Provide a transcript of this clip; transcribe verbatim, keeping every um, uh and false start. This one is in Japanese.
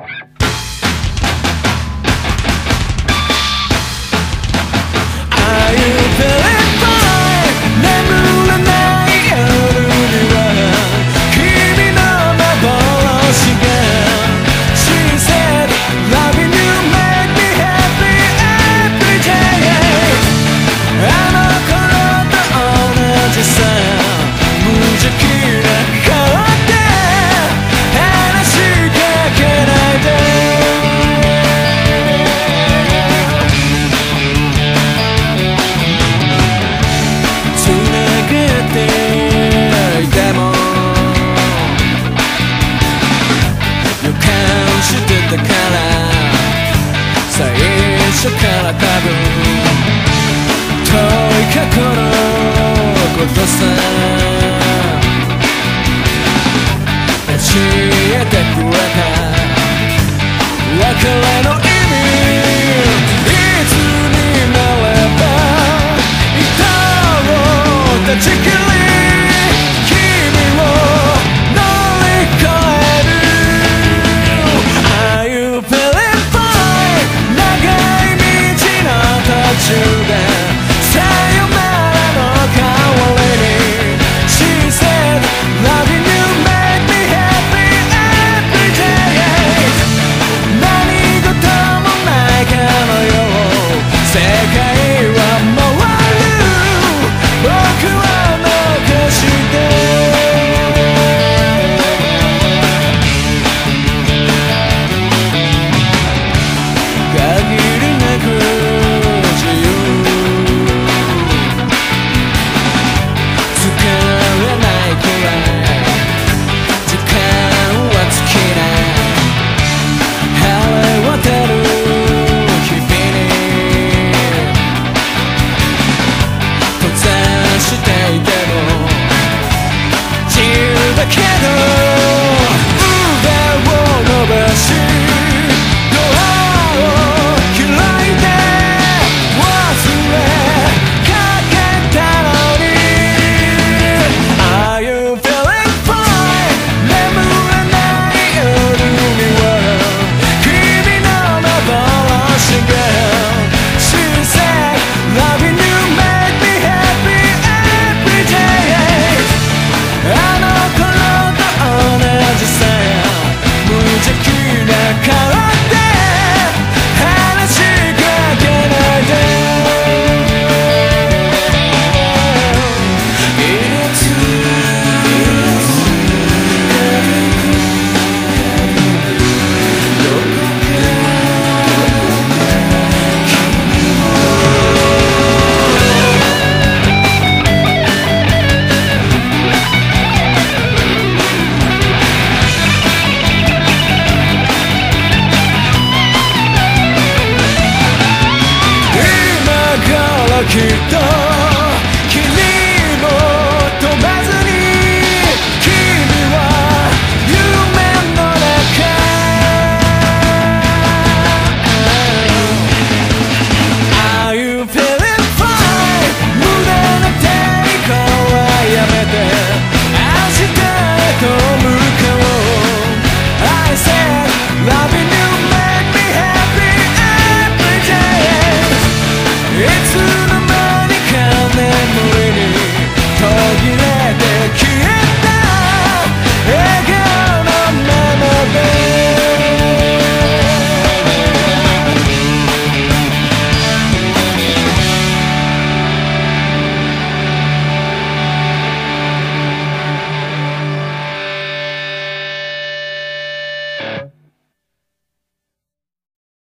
だから最初から多分遠い過去のことさ教えてくれた別れの意味いつになれば糸を断ち切り君を乗り越える途中でさよならの代わりに She said loving you make me happy every day 何事もないかのよう世界は回る僕は残して限りなくだけど腕を伸ばしドアを開いて忘れかけたのに Are you feeling fine 眠れない夜には君の幻が She said loving you make me happy every day あの同じさ無邪気な顔で話しかけないできっと